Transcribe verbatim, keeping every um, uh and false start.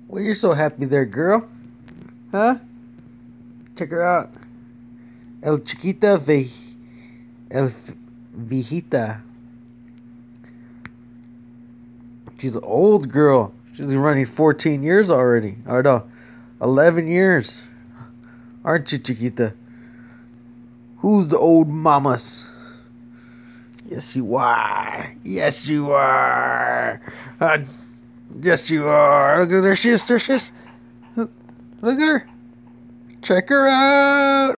Well, you're so happy there, girl. Huh? Check her out. El Chiquita Ve... El Viejita. She's an old girl. She's been running fourteen years already. Or no, eleven years. Aren't you, Chiquita? Who's the old mamas? Yes, you are. Yes, you are. Uh, yes, you are. Look at her. She's, there she is. Look at her. Check her out.